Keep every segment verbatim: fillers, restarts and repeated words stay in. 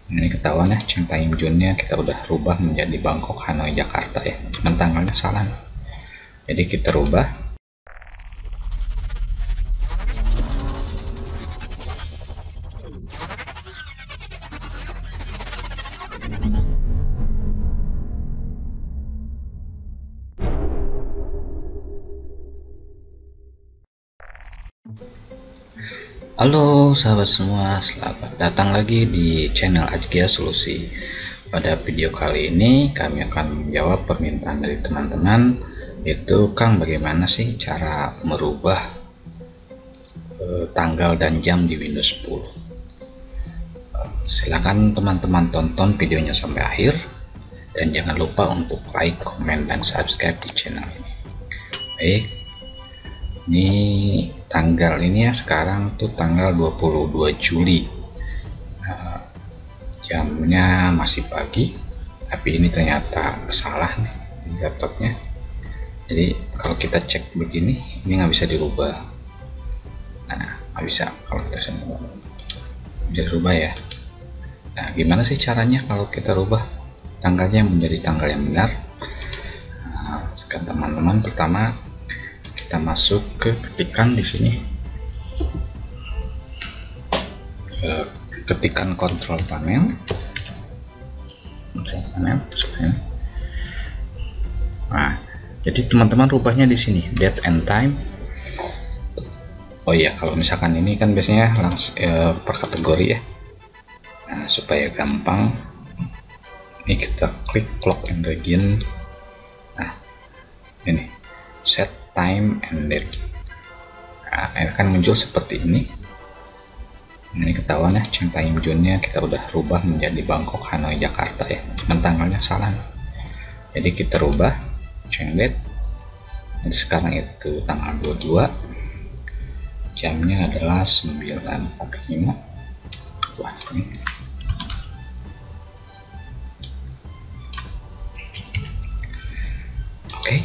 Ini ketahuan ya, Cheng Taeyong Jun-nya kita udah rubah menjadi Bangkok, Hanoi, Jakarta ya. Cuman tanggalnya salah nih. Jadi kita rubah. Halo sahabat semua, selamat datang lagi di channel Ajkia Solusi. Pada video kali ini kami akan menjawab permintaan dari teman-teman, yaitu Kang, bagaimana sih cara merubah eh, tanggal dan jam di Windows sepuluh. Eh, silakan teman-teman tonton videonya sampai akhir, dan jangan lupa untuk like, komen, dan subscribe di channel ini. Baik, ini tanggal ini ya, sekarang tuh tanggal dua puluh dua Juli. Nah, jamnya masih pagi, tapi ini ternyata salah nih di laptopnya. Jadi kalau kita cek begini, ini nggak bisa dirubah. Nah, nggak bisa kalau kita sini bisa dirubah ya. Nah, gimana sih caranya kalau kita rubah tanggalnya menjadi tanggal yang benar? Nah, teman-teman, pertama kita masuk ke ketikan di sini, ketikan kontrol panel, kontrol panel. Nah, jadi teman-teman rubahnya di sini, date and time. Oh iya, kalau misalkan ini kan biasanya langsung eh, per kategori ya. Nah, supaya gampang, ini kita klik clock and region. Nah, ini set time and date. Nah, akan muncul seperti ini. Ini ketahuan ya, Cheng Taeyong Jun-nya kita udah rubah menjadi Bangkok, Hanoi, Jakarta ya. Cuman tanggalnya salah nih. Jadi kita rubah change date. Jadi sekarang itu tanggal dua puluh dua, jamnya adalah sembilan empat puluh lima. Wah, ini oke. Okay.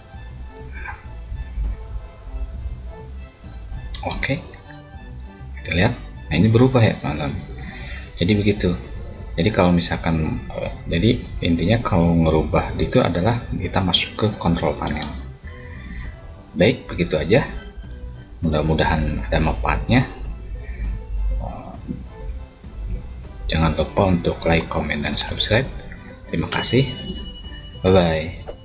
Oke, kita lihat. Nah, ini berubah ya teman-teman. Jadi begitu. Jadi kalau misalkan uh, jadi intinya kalau ngerubah itu adalah kita masuk ke kontrol panel. Baik, begitu aja. Mudah-mudahan ada manfaatnya. Uh, jangan lupa untuk like, comment, dan subscribe. Terima kasih. Bye bye.